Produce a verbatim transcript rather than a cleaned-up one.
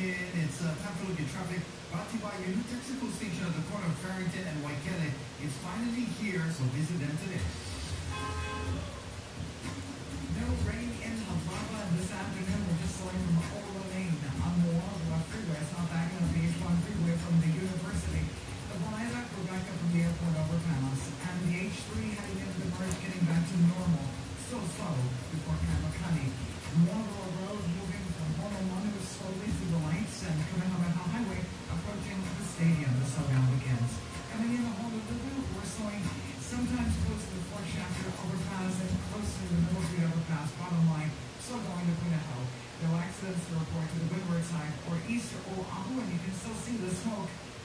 in. It's uh, time to look at traffic brought to you by your new Texaco station at the corner of Farrington and Waikele. It's finally here, so visit them today. No rain in Havana this afternoon. We're just slowing from Ola Lane on the Wildwood Freeway. It's not back on the H one freeway from the university. The viaduct, we're back up from the airport overpass. And the H three heading into the merge, getting back to normal. So slow before Kamakani. Marlboro Road moving from Honolulu slowly through the lights and coming on the highway, approaching the stadium. The slowdown begins. Coming in the Honolulu, we're slowing sometimes close to the Fort Shafter overpass and close to the Middle Street overpass. Bottom line, still going to Punahou. No accidents to report to the windward side or east or Oahu, and you can still see the smoke